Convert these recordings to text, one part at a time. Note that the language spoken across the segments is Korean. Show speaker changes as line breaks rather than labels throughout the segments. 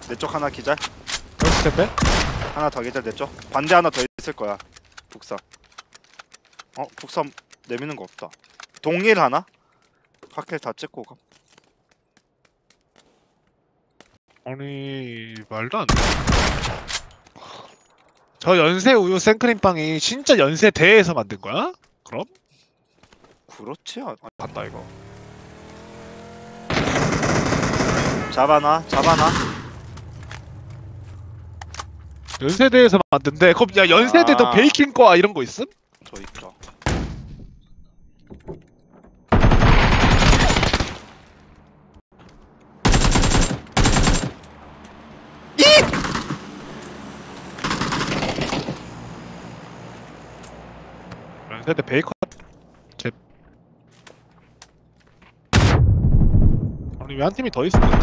내 쪽 하나 기절.
스텝백?
하나 더 기절. 내 쪽. 반대 하나 더 있을 거야. 북사. 북사 내미는 거 없다. 동일 하나? 확킬 다 찍고 가.
아니 말도 안 돼. 저 연세 우유 생크림빵이 진짜 연세대에서 만든 거야? 그럼?
그렇지 않아.
봤다 이거.
잡아놔.
연세대에서 만든데 그럼 야 연세대도 베이킹 거야 이런 거 있음?
저 있다.
연세대 베이컨? 아니 왜 한 팀이 더 있었는데?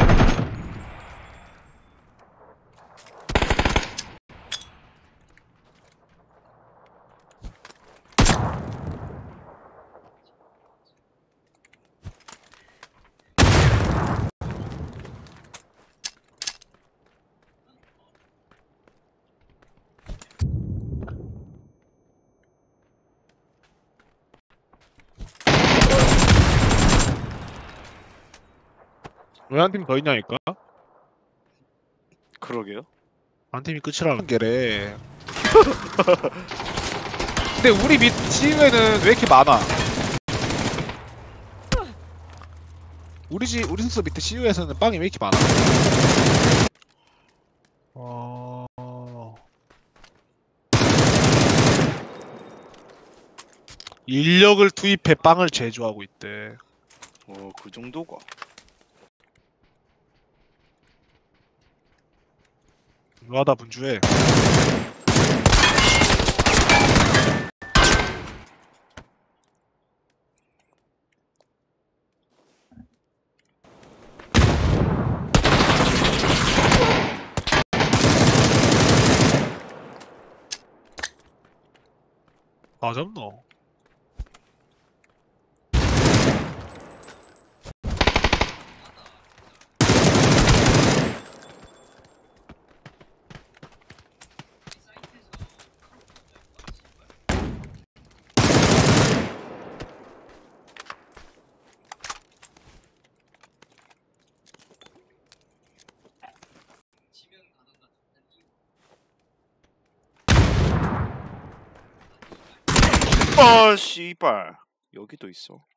왜 한 팀 더 있냐니까?
그러게요.
한 팀이 끝이라는 게래. 근데 우리 밑 CU에는 왜 이렇게 많아? 우리 숙소 밑에 CU에서는 빵이 왜 이렇게 많아? 인력을 투입해 빵을 제조하고 있대.
그 정도가.
와다 분주해. 아 잡노.
씨발. 여기도 있어.